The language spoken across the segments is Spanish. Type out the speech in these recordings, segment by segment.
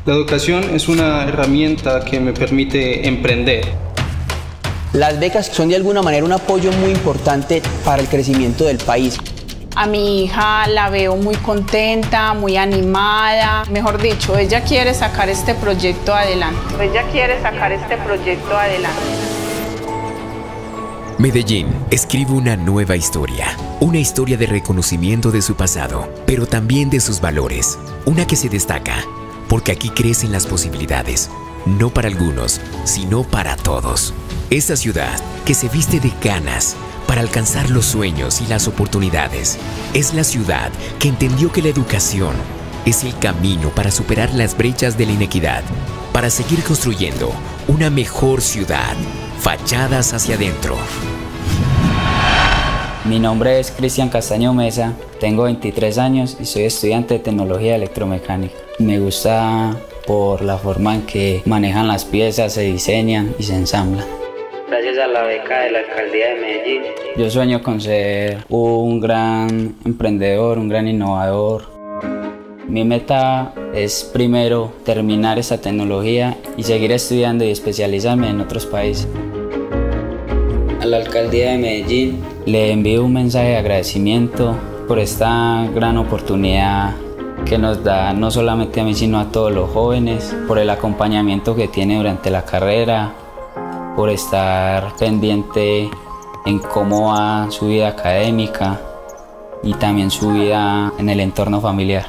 La educación es una herramienta que me permite emprender. Las becas son de alguna manera un apoyo muy importante para el crecimiento del país. A mi hija la veo muy contenta, muy animada. Mejor dicho, ella quiere sacar este proyecto adelante. Medellín escribe una nueva historia, una historia de reconocimiento de su pasado, pero también de sus valores, una que se destaca, porque aquí crecen las posibilidades, no para algunos, sino para todos. Esta ciudad que se viste de ganas para alcanzar los sueños y las oportunidades, es la ciudad que entendió que la educación es el camino para superar las brechas de la inequidad, para seguir construyendo una mejor ciudad. Fachadas hacia adentro. Mi nombre es Cristian Castaño Mesa, tengo 23 años y soy estudiante de tecnología electromecánica. Me gusta por la forma en que manejan las piezas, se diseñan y se ensamblan. Gracias a la beca de la Alcaldía de Medellín. Yo sueño con ser un gran emprendedor, un gran innovador. Mi meta es primero terminar esta tecnología y seguir estudiando y especializarme en otros países. A la Alcaldía de Medellín le envío un mensaje de agradecimiento por esta gran oportunidad que nos da no solamente a mí sino a todos los jóvenes, por el acompañamiento que tiene durante la carrera, por estar pendiente en cómo va su vida académica y también su vida en el entorno familiar.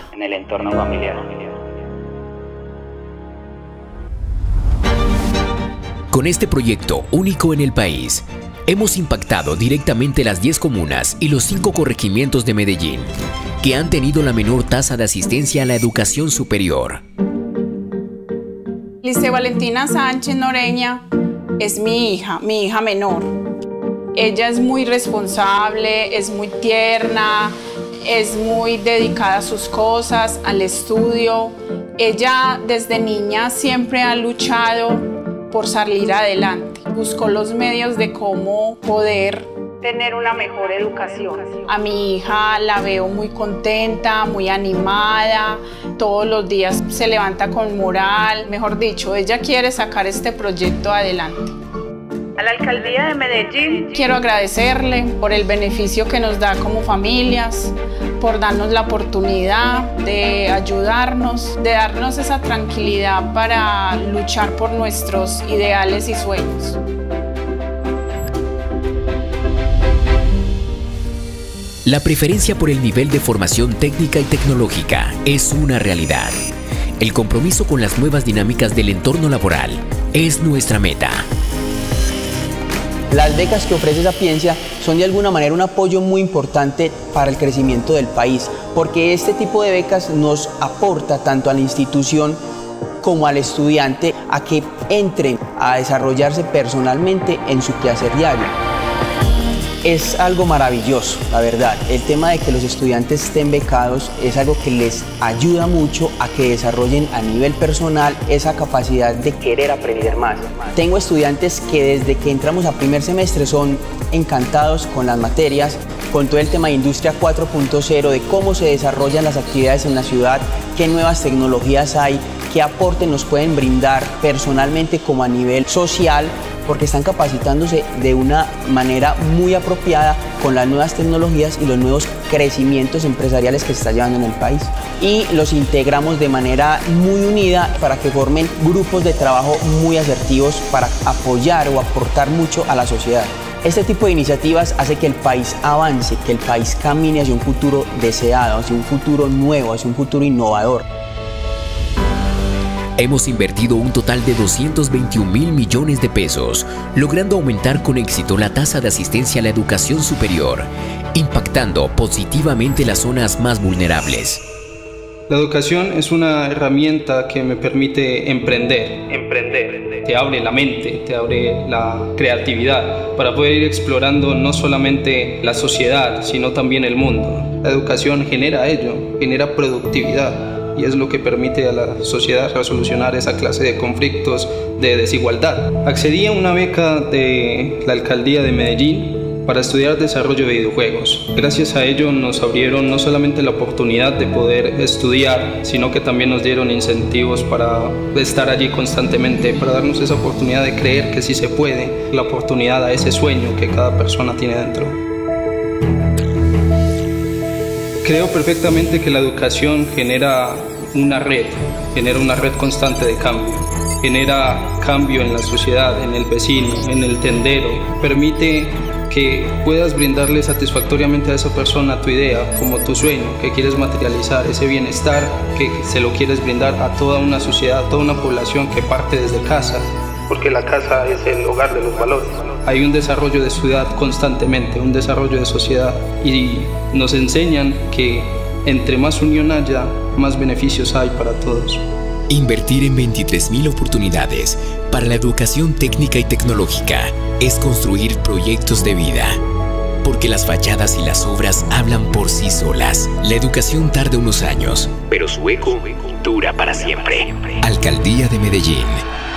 Con este proyecto único en el país, hemos impactado directamente las 10 comunas y los 5 corregimientos de Medellín, que han tenido la menor tasa de asistencia a la educación superior. Lice Valentina Sánchez Noreña es mi hija menor. Ella es muy responsable, es muy tierna, es muy dedicada a sus cosas, al estudio. Ella desde niña siempre ha luchado por salir adelante. Buscó los medios de cómo poder tener una mejor educación. A mi hija la veo muy contenta, muy animada, todos los días se levanta con moral. Mejor dicho, ella quiere sacar este proyecto adelante. A la Alcaldía de Medellín quiero agradecerle por el beneficio que nos da como familias, por darnos la oportunidad de ayudarnos, de darnos esa tranquilidad para luchar por nuestros ideales y sueños. La preferencia por el nivel de formación técnica y tecnológica es una realidad. El compromiso con las nuevas dinámicas del entorno laboral es nuestra meta. Las becas que ofrece Sapiencia son de alguna manera un apoyo muy importante para el crecimiento del país, porque este tipo de becas nos aporta tanto a la institución como al estudiante a que entren a desarrollarse personalmente en su quehacer diario. Es algo maravilloso, la verdad. El tema de que los estudiantes estén becados es algo que les ayuda mucho a que desarrollen a nivel personal esa capacidad de querer aprender más. Tengo estudiantes que desde que entramos a primer semestre son encantados con las materias, con todo el tema de Industria 4.0, de cómo se desarrollan las actividades en la ciudad, qué nuevas tecnologías hay, qué aporte nos pueden brindar personalmente como a nivel social, porque están capacitándose de una manera muy apropiada con las nuevas tecnologías y los nuevos crecimientos empresariales que se está llevando en el país. Y los integramos de manera muy unida para que formen grupos de trabajo muy asertivos para apoyar o aportar mucho a la sociedad. Este tipo de iniciativas hace que el país avance, que el país camine hacia un futuro deseado, hacia un futuro nuevo, hacia un futuro innovador. Hemos invertido un total de 221.000 millones de pesos, logrando aumentar con éxito la tasa de asistencia a la educación superior, impactando positivamente las zonas más vulnerables. La educación es una herramienta que me permite emprender. Te abre la mente, te abre la creatividad para poder ir explorando no solamente la sociedad, sino también el mundo. La educación genera ello, genera productividad. Y es lo que permite a la sociedad resolucionar esa clase de conflictos de desigualdad. Accedí a una beca de la Alcaldía de Medellín para estudiar desarrollo de videojuegos. Gracias a ello nos abrieron no solamente la oportunidad de poder estudiar, sino que también nos dieron incentivos para estar allí constantemente, para darnos esa oportunidad de creer que sí se puede, la oportunidad a ese sueño que cada persona tiene dentro. Creo perfectamente que la educación genera una red constante de cambio. Genera cambio en la sociedad, en el vecino, en el tendero. Permite que puedas brindarle satisfactoriamente a esa persona tu idea, como tu sueño, que quieres materializar, ese bienestar que se lo quieres brindar a toda una sociedad, a toda una población que parte desde casa, porque la casa es el hogar de los valores. Hay un desarrollo de ciudad constantemente, un desarrollo de sociedad, y nos enseñan que entre más unión haya, más beneficios hay para todos. Invertir en 23.000 oportunidades para la educación técnica y tecnológica es construir proyectos de vida. Porque las fachadas y las obras hablan por sí solas. La educación tarda unos años, pero su eco dura para siempre. Alcaldía de Medellín.